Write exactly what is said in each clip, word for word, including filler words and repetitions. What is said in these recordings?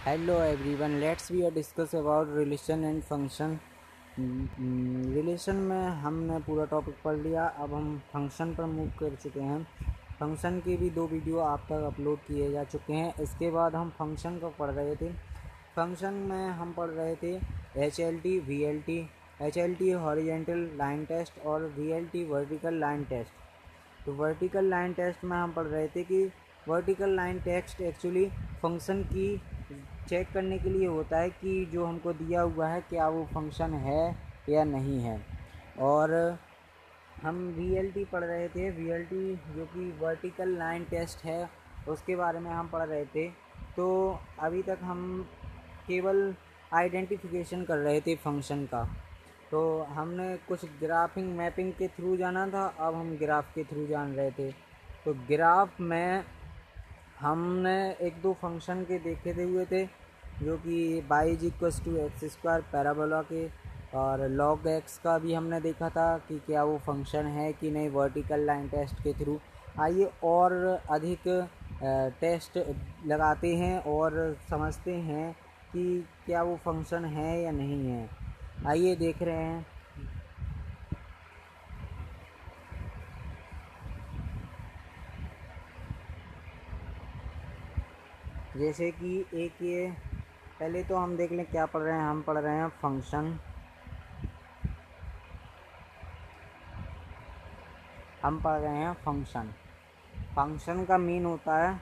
Hello everyone, let's we discuss about relation and function. Relation में हमने पूरा topic पढ़ लिया। अब हम फंक्शन पर मूव कर चुके हैं। फंक्शन की भी दो वीडियो आप तक अपलोड किए जा चुके हैं। इसके बाद हम फंक्शन को पढ़ रहे थे। फंक्शन में हम पढ़ रहे थे H L T, V L T. H L T horizontal line test और V L T vertical line test. तो वर्टिकल लाइन टेस्ट में हम पढ़ रहे थे कि vertical line test actually function की चेक करने के लिए होता है कि जो हमको दिया हुआ है क्या वो फंक्शन है या नहीं है। और हम वी एल टी पढ़ रहे थे। वी एल टी जो कि वर्टिकल लाइन टेस्ट है उसके बारे में हम पढ़ रहे थे। तो अभी तक हम केवल आइडेंटिफिकेशन कर रहे थे फंक्शन का। तो हमने कुछ ग्राफिंग मैपिंग के थ्रू जाना था, अब हम ग्राफ के थ्रू जान रहे थे। तो ग्राफ में हमने एक दो फंक्शन के देखे थे हुए थे जो कि y is equals to x square parabola के, और लॉग एक्स का भी हमने देखा था कि क्या वो फंक्शन है कि नहीं वर्टिकल लाइन टेस्ट के थ्रू। आइए और अधिक टेस्ट लगाते हैं और समझते हैं कि क्या वो फंक्शन है या नहीं है। आइए देख रहे हैं। जैसे कि एक ये पहले तो हम देख लें क्या पढ़ रहे हैं। हम पढ़ रहे हैं फंक्शन। हम पढ़ रहे हैं फंक्शन। फंक्शन का मीन होता है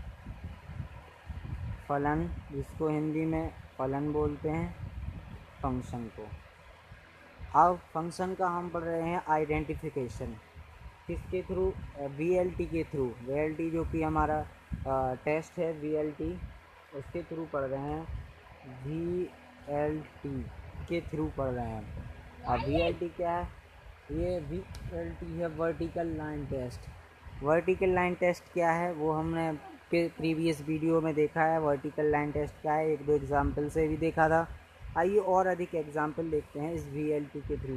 फलन, जिसको हिंदी में फलन बोलते हैं फंक्शन को। अब फंक्शन का हम पढ़ रहे हैं आइडेंटिफिकेशन। किसके थ्रू? वी एल टी के थ्रू। वी एल टी जो कि हमारा टेस्ट है वी एल टी, उसके थ्रू पढ़ रहे हैं। वी एल टी के थ्रू पढ़ रहे हैं। अब वी एल टी क्या है? ये वी एल टी है vertical line test. Vertical line test क्या है वो हमने प्रीवियस वीडियो में देखा है। वर्टिकल लाइन टेस्ट क्या है एक दो एग्जाम्पल से भी देखा था। आइए और अधिक एग्जाम्पल देखते हैं इस वी एल टी के थ्रू।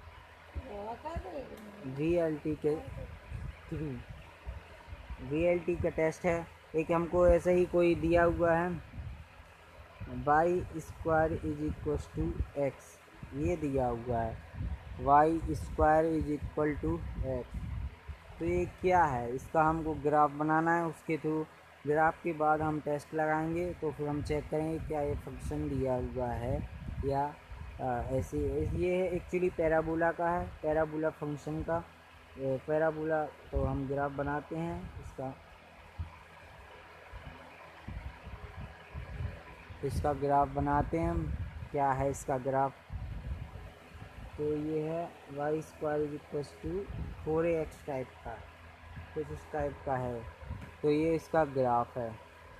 वी एल टी के थ्रू वी एल टी का टेस्ट है। एक हमको ऐसे ही कोई दिया हुआ है y square is equal to x, ये दिया हुआ है y square is equal to x. तो ये क्या है? इसका हमको ग्राफ बनाना है। उसके थ्रू ग्राफ के बाद हम टेस्ट लगाएंगे तो फिर हम चेक करेंगे क्या ये फंक्शन दिया हुआ है या ऐसे। ये एक्चुअली पैराबोला का है, पैराबोला फंक्शन का पैराबोला। तो हम ग्राफ बनाते हैं इसका इसका ग्राफ बनाते हैं हम। क्या है इसका ग्राफ? तो ये है y square is equal to four x type का, कुछ इस टाइप का है। तो ये इसका ग्राफ है।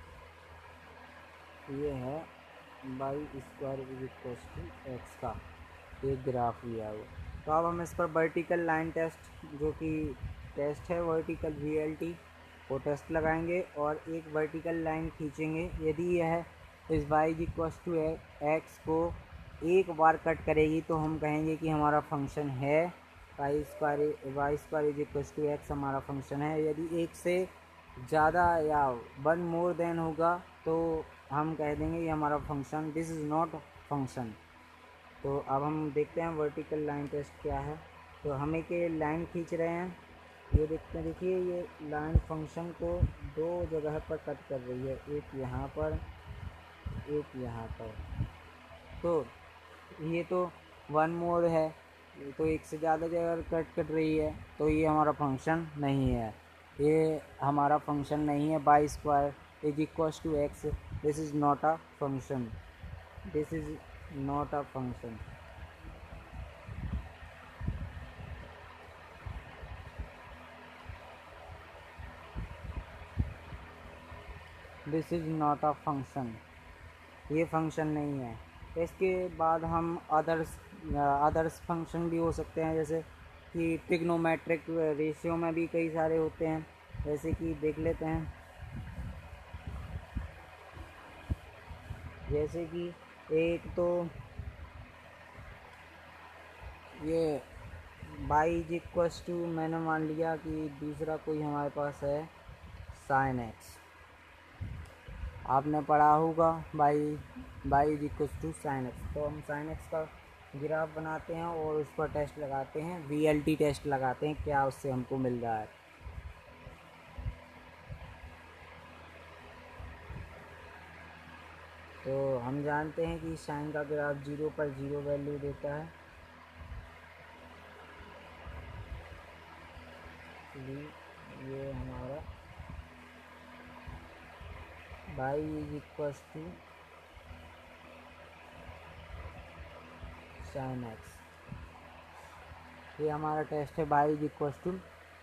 ये है y square is equal to x का ये ग्राफ लिया हुआ। तो अब हम इस पर वर्टिकल लाइन टेस्ट जो कि टेस्ट है वर्टिकल वी एल टी वो टेस्ट लगाएंगे और एक वर्टिकल लाइन खींचेंगे। यदि यह इस वाई इक्वल टू एक्स को एक बार कट करेगी तो हम कहेंगे कि हमारा फंक्शन है y square y square is equal to x हमारा फंक्शन है। यदि एक से ज़्यादा या वन मोर देन होगा तो हम कह देंगे ये हमारा function, this is not function. तो अब हम देखते हैं वर्टिकल लाइन टेस्ट क्या है। तो हम एक लाइन खींच रहे हैं। ये देखते हैं, देखिए ये लाइन फंक्शन को दो जगह पर कट कर रही है, एक यहाँ पर एक यहाँ पर। तो ये तो वन मोड है, तो एक से ज़्यादा जगह कट कट रही है तो ये हमारा फंक्शन नहीं है। ये हमारा फंक्शन नहीं है। Y square is equal to x, this is not a function, this is not a function. This is not a function, ये फंक्शन नहीं है। इसके बाद हम अदर्स अदर्स फंक्शन भी हो सकते हैं, जैसे कि ट्रिग्नोमेट्रिक रेशियो में भी कई सारे होते हैं। जैसे कि देख लेते हैं, जैसे कि एक तो ये बाई इज इक्वस टू, मैंने मान लिया कि दूसरा कोई हमारे पास है साइन एक्स। आपने पढ़ा होगा y y is equal to sine x. तो हम साइन एक्स का ग्राफ बनाते हैं और उस पर टेस्ट लगाते हैं, वी एल टी टेस्ट लगाते हैं, क्या उससे हमको मिल रहा है। तो हम जानते हैं कि साइन का ग्राफ जीरो पर जीरो वैल्यू देता है, ये हमारा y is equal to sine x, ये हमारा टेस्ट है y is equal to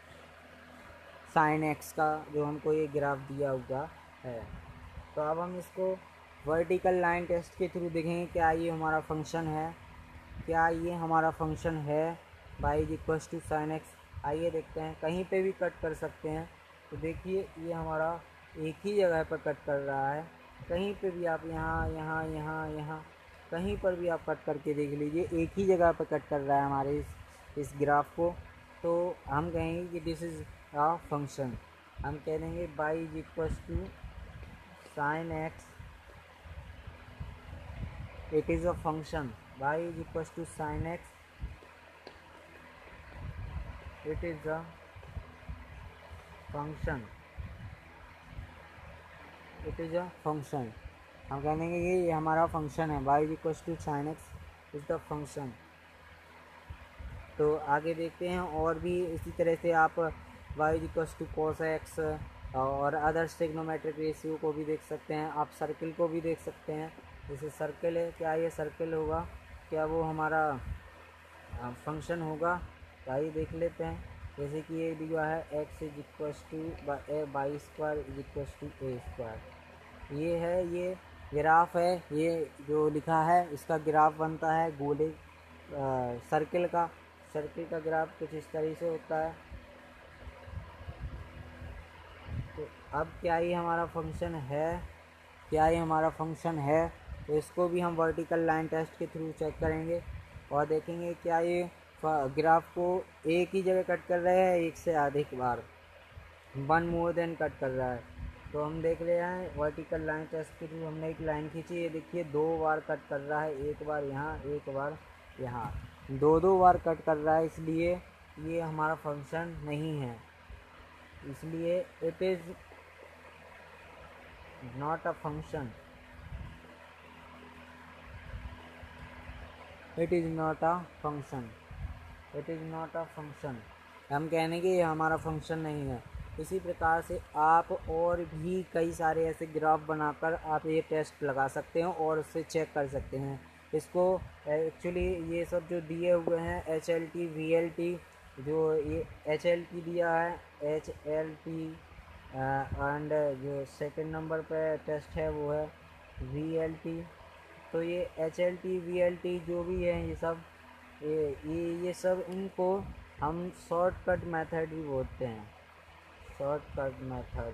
sine x का, जो हमको ये ग्राफ दिया हुआ है। तो अब हम इसको वर्टिकल लाइन टेस्ट के थ्रू देखेंगे क्या ये हमारा फंक्शन है, क्या ये हमारा फंक्शन है y is equal to sine x. आइए देखते हैं, कहीं पे भी कट कर सकते हैं। तो देखिए ये हमारा एक ही जगह पर कट कर रहा है, कहीं पे भी आप यहाँ यहाँ यहाँ यहाँ कहीं पर भी आप कट करके देख लीजिए, एक ही जगह पर कट कर रहा है हमारे इस इस ग्राफ को। तो हम कहेंगे कि दिस इज़ अ फंक्शन। हम कह देंगे y is equal to sine x, it is a function, y is equals to sin x, it is a function, it is a function। हम कह देंगे कि ये हमारा फंक्शन है, y is equals to sin x is the function। तो आगे देखते हैं, और भी इसी तरह से आप y is equals to cos x और अदर ट्रिग्नोमेट्रिक रेशियो को भी देख सकते हैं। आप सर्किल को भी देख सकते हैं, जैसे सर्किल है, क्या ये सर्किल होगा, क्या वो हमारा फंक्शन होगा। तो आइए देख लेते हैं, जैसे कि ये दिया है x is equals to y square is equals to a square, ये है, ये ग्राफ है, ये जो लिखा है इसका ग्राफ बनता है गोले सर्किल का। सर्किल का ग्राफ कुछ इस तरह से होता है। तो अब क्या ये हमारा फंक्शन है, क्या ये हमारा फंक्शन है, तो इसको भी हम वर्टिकल लाइन टेस्ट के थ्रू चेक करेंगे और देखेंगे क्या ये ग्राफ को एक ही जगह कट कर रहा है, एक से अधिक बार, वन मोर देन कट कर रहा है। तो हम देख रहे हैं वर्टिकल लाइन टेस्ट के थ्रू हमने एक लाइन खींची, ये देखिए दो बार कट कर रहा है, एक बार यहाँ एक बार यहाँ, दो दो बार कट कर रहा है, इसलिए ये हमारा फंक्शन नहीं है, इसलिए it is not a function, it is not a function, it is not a function. हम कहने कि ये हमारा फंक्शन नहीं है। इसी प्रकार से आप और भी कई सारे ऐसे ग्राफ बनाकर आप ये टेस्ट लगा सकते हैं और उससे चेक कर सकते हैं इसको। एक्चुअली ये सब जो दिए हुए हैं H L T V L T, जो ये एच एल टी दिया है एच एल टी एंड जो सेकंड नंबर पे टेस्ट है वो है वी एल टी। तो ये H L T V L T जो भी है ये सब ये ये ये सब इनको हम शॉर्टकट मेथड भी बोलते हैं, शॉर्टकट मेथड,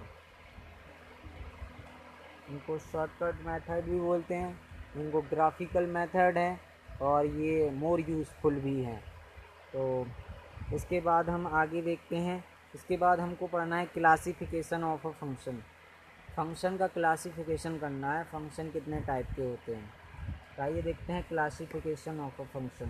इनको शॉर्टकट मेथड भी बोलते हैं, इनको ग्राफिकल मेथड है और ये मोर यूज़फुल भी हैं। तो इसके बाद हम आगे देखते हैं, इसके बाद हमको पढ़ना है classification of a function. Function का क्लासिफिकेशन करना है, फंक्शन कितने टाइप के होते हैं। तो आइए देखते हैं classification of a function.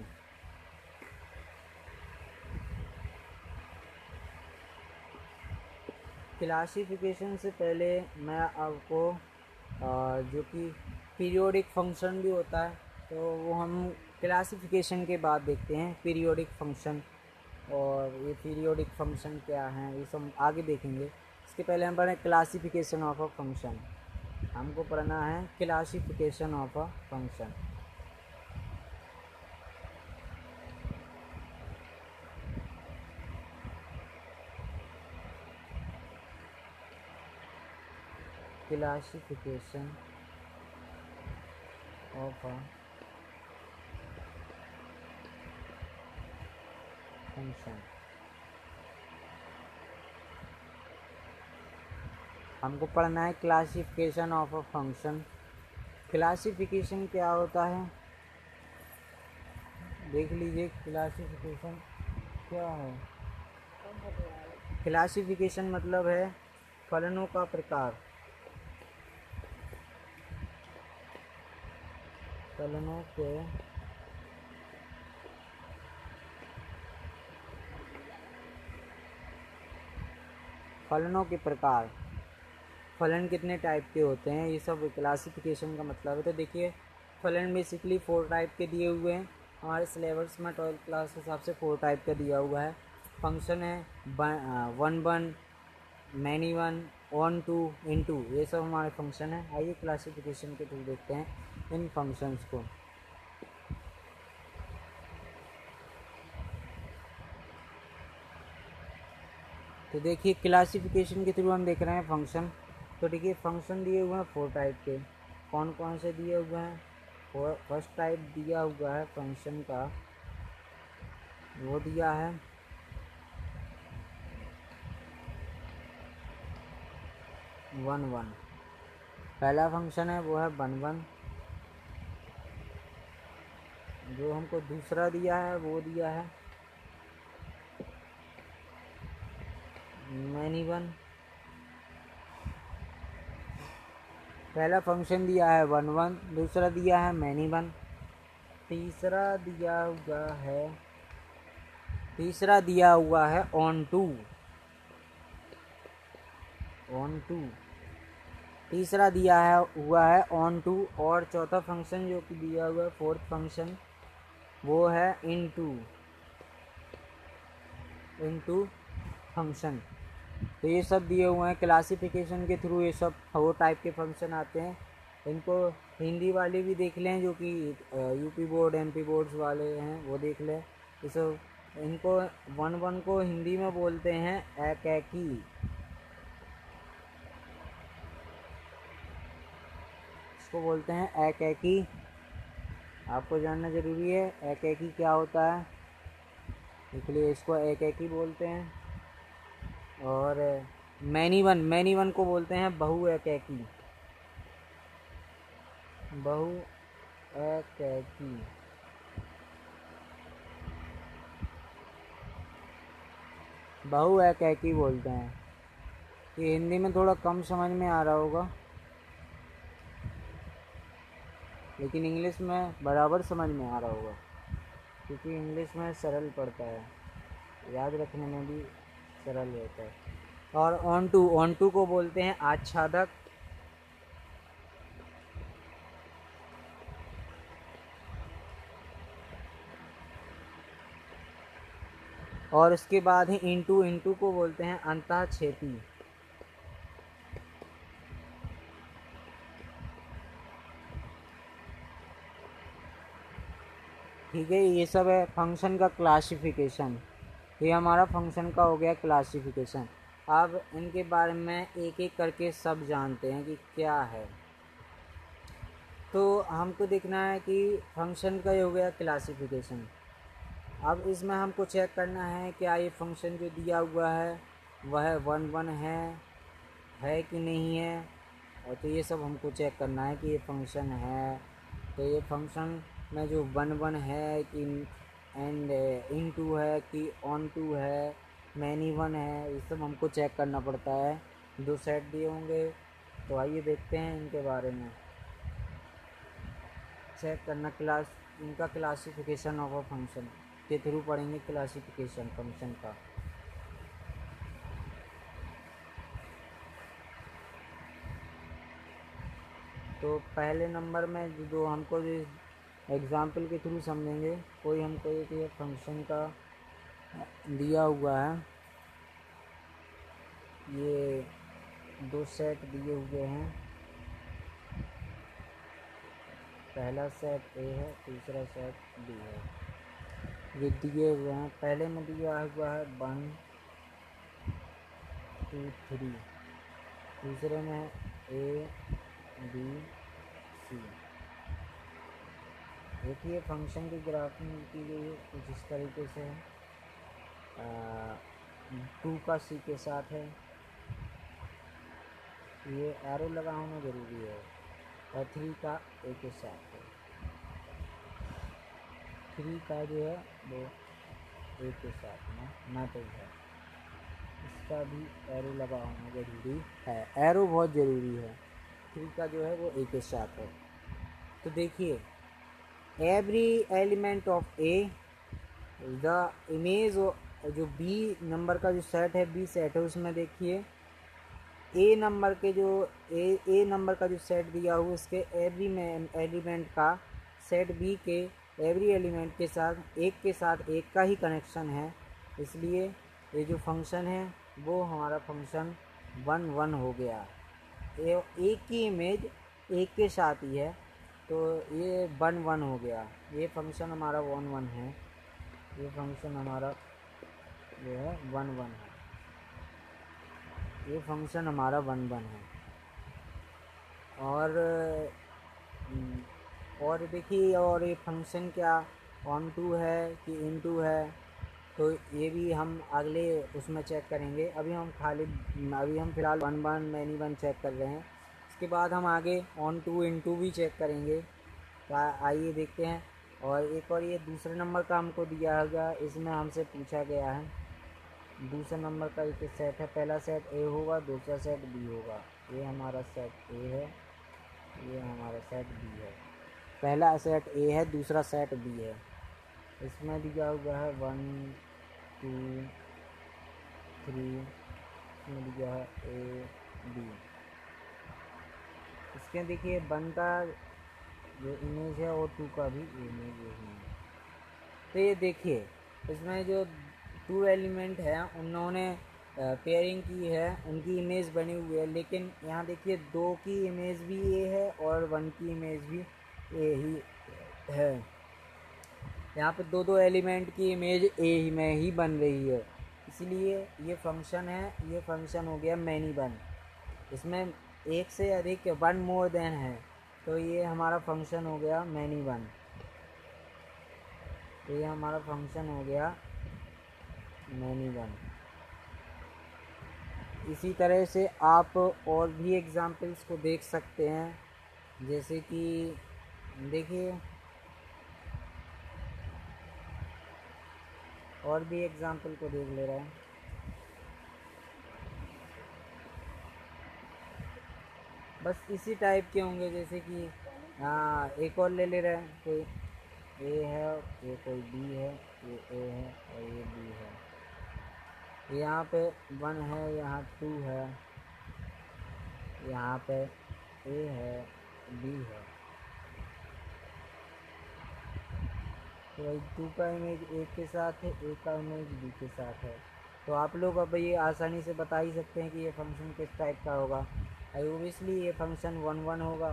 Classification से पहले मैं आपको जो कि पीरियोडिक फंक्शन भी होता है तो वो हम क्लासिफिकेशन के बाद देखते हैं, पीरियोडिक फंक्शन, और ये पीरियोडिक फंक्शन क्या हैं ये सब आगे देखेंगे। इसके पहले हम पढ़ें क्लासिफिकेशन ऑफ अ फंक्शन। हमको पढ़ना है classification of a function. Classification of a function, हमको पढ़ना है classification of a function. Classification क्या होता है देख लीजिए, क्लासिफिकेशन क्या है। क्लासिफिकेशन मतलब है फलनों का प्रकार, फलनों के फलनों के प्रकार, फलन कितने टाइप के होते हैं, ये सब क्लासिफिकेशन का मतलब है। तो देखिए फलन बेसिकली फोर टाइप के दिए हुए हैं हमारे सिलेबस में, ट्वेल्थ क्लास के हिसाब से फोर टाइप का दिया हुआ है। फंक्शन है one one, many one, onto, into, ये सब हमारे फंक्शन है। आइए क्लासिफिकेशन के थ्रू देखते हैं इन फंक्शंस को। तो देखिए क्लासिफिकेशन के थ्रू हम देख रहे हैं फंक्शन। तो देखिए फंक्शन दिए हुए हैं फोर टाइप के। कौन कौन से दिए हुए हैं? फर्स्ट टाइप दिया हुआ है फंक्शन का, वो दिया है वन वन। पहला फंक्शन है वो है वन वन। जो हमको दूसरा दिया है वो दिया है मैनी वन। पहला फंक्शन दिया है वन वन, दूसरा दिया है मैनी वन, तीसरा दिया हुआ है तीसरा दिया हुआ है ऑन टू ऑन टू तीसरा दिया है हुआ है ऑन टू। और चौथा फंक्शन जो कि दिया हुआ है फोर्थ फंक्शन, वो है into into function. तो ये सब दिए हुए हैं क्लासिफिकेशन के थ्रू। ये सब फोर टाइप के फंक्शन आते हैं। इनको हिंदी वाले भी देख लें, जो कि यूपी बोर्ड एमपी बोर्ड्स वाले हैं, वो देख लें। ये सब इनको वन वन को हिंदी में बोलते हैं एकैकी। इसको बोलते हैं एकैकी। आपको जानना ज़रूरी है एकैकी क्या होता है, इसलिए इसको एकैकी बोलते हैं। और मैनी वन मैनी वन को बोलते हैं बहु एकैकी बहु एकैकी बहु एकैकी बोलते हैं। ये हिंदी में थोड़ा कम समझ में आ रहा होगा, लेकिन इंग्लिश में बराबर समझ में आ रहा होगा, क्योंकि इंग्लिश में सरल पड़ता है, याद रखने में भी सरल होता है। और ऑन टू ऑन टू को बोलते हैं आच्छादक। और इसके बाद ही इंटू इंटू को बोलते हैं अंतःक्षेपी। ठीक है, ये सब है फंक्शन का क्लासिफिकेशन। ये हमारा फंक्शन का हो गया क्लासिफिकेशन। अब इनके बारे में एक एक करके सब जानते हैं कि क्या है। तो हमको देखना है कि फंक्शन का हो गया क्लासिफिकेशन। अब इसमें हमको चेक करना है क्या ये फंक्शन जो दिया हुआ है वह वन वन है है कि नहीं है। और तो ये सब हमको चेक करना है कि ये फंक्शन है। तो ये फंक्शन में जो वन वन है कि एंड इन टू है कि ऑन टू है, मैनी वन है, ये सब हमको चेक करना पड़ता है। दो सेट दिए होंगे, तो आइए देखते हैं इनके बारे में। चेक करना क्लास इनका क्लासिफिकेशन ऑफ अ फंक्शन के थ्रू पढ़ेंगे क्लासिफिकेशन फंक्शन का। तो पहले नंबर में जो हमको एग्ज़ाम्पल के थ्रू समझेंगे। कोई हमको एक ये फंक्शन का दिया हुआ है, ये दो सेट दिए हुए हैं। पहला सेट ए है, दूसरा सेट बी है। ये दिए हुए हैं। पहले में दिया हुआ है वन टू थ्री, दूसरे में है ए बी सी। देखिए फंक्शन की ग्राफिंग की गई है कुछ इस तरीके से है। टू का सी के साथ है, ये एरो लगा होना ज़रूरी है। और थ्री का ए के साथ है। थ्री का जो है वो ए के साथ में मैटर है, इसका भी एरो लगा होना ज़रूरी है। एरो बहुत ज़रूरी है। थ्री का जो है वो ए के साथ है। तो देखिए every element of a the image, जो बी नंबर का जो सेट है, बी सेट है, उसमें देखिए ए नंबर के जो ए ए नंबर का जो सेट दिया हुआ इसके एवरी एलिमेंट का सेट बी के एवरी एलिमेंट के साथ एक के साथ एक का ही कनेक्शन है, इसलिए ये जो फंक्शन है वो हमारा फंक्शन वन वन हो गया। ए, एक की इमेज एक के साथ ही है तो ये वन वन हो गया। ये फंक्शन हमारा वन वन है, ये फंक्शन हमारा जो है वन वन है, ये फंक्शन हमारा वन वन है। और और देखिए, और ये फंक्शन क्या ऑन टू है कि इन टू है, तो ये भी हम अगले उसमें चेक करेंगे। अभी हम खाली अभी हम फ़िलहाल one one many one check कर रहे हैं, इसके बाद हम आगे ऑन टू इन टू भी चेक करेंगे। तो आइए देखते हैं। और एक और ये दूसरे नंबर का हमको दिया गया, इसमें हमसे पूछा गया है दूसरे नंबर का एक सेट है, पहला सेट ए होगा, दूसरा सेट बी होगा। ये हमारा सेट ए है, ये हमारा सेट बी है। पहला सेट ए है, दूसरा सेट बी है। इसमें दिया हुआ है वन टू थ्री, इसमें दिया है ए बी। इसके देखिए वन का जो इमेज है और टू का भी इमेज यही है। तो ये देखिए इसमें जो टू एलिमेंट हैं उन्होंने पेयरिंग की है, उनकी इमेज बनी हुई है, लेकिन यहाँ देखिए दो की इमेज भी ए है और वन की इमेज भी ए ही है। यहाँ पे दो दो एलिमेंट की इमेज ए ही में ही बन रही है, इसलिए ये फंक्शन है, ये फंक्शन हो गया मैनी वन। इसमें एक से अधिक वन मोर देन है, तो ये हमारा फंक्शन हो गया मैनी वन। तो ये हमारा फंक्शन हो गया मैनी वन। इसी तरह से आप और भी एग्जाम्पल्स को देख सकते हैं, जैसे कि देखिए और भी एग्जाम्पल को देख ले रहे हैं। बस इसी टाइप के होंगे, जैसे कि हाँ एक और ले ले रहे हैं, कोई ए है, ये कोई बी है, ये ए है और ये बी है। यहाँ पे वन है, यहाँ टू है, यहाँ पे ए है, बी है। तो भाई टू का इमेज ए के साथ है, ए का इमेज बी के साथ है। तो आप लोग अब ये आसानी से बता ही सकते हैं कि ये फंक्शन किस टाइप का होगा। ऑब्वियसली ये फंक्शन वन वन होगा।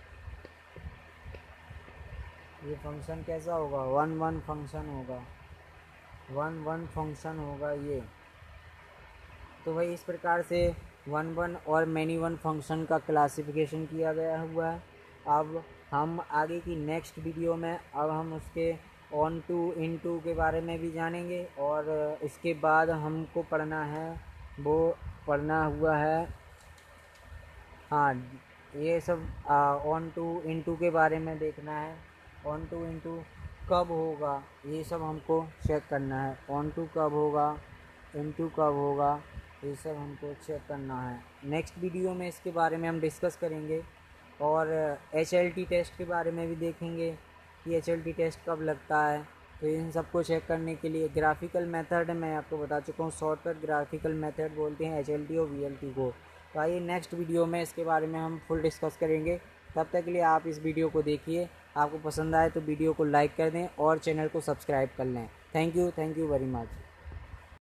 ये फंक्शन कैसा होगा? वन वन फंक्शन होगा, वन वन फंक्शन होगा ये। तो भाई इस प्रकार से वन वन और मैनी वन फंक्शन का क्लासिफिकेशन किया गया हुआ है। अब हम आगे की नेक्स्ट वीडियो में अब हम उसके ऑन टू इन टू के बारे में भी जानेंगे, और इसके बाद हमको पढ़ना है वो पढ़ना हुआ है हाँ ये सब ऑन टू इन टू के बारे में देखना है। ऑन टू इन टू कब होगा ये सब हमको चेक करना है। ऑन टू कब होगा, इन टू कब होगा, ये सब हमको चेक करना है। नेक्स्ट वीडियो में इसके बारे में हम डिस्कस करेंगे, और एच एल टी टेस्ट के बारे में भी देखेंगे कि एच एल टी टेस्ट कब लगता है। तो इन सबको चेक करने के लिए ग्राफिकल मेथड मैं आपको बता चुका हूँ, शॉर्टकट ग्राफिकल मेथड बोलते हैं एच एल टी और वी एल टी को। तो आइए नेक्स्ट वीडियो में इसके बारे में हम फुल डिस्कस करेंगे। तब तक के लिए आप इस वीडियो को देखिए, आपको पसंद आए तो वीडियो को लाइक कर दें और चैनल को सब्सक्राइब कर लें। Thank you thank you very much.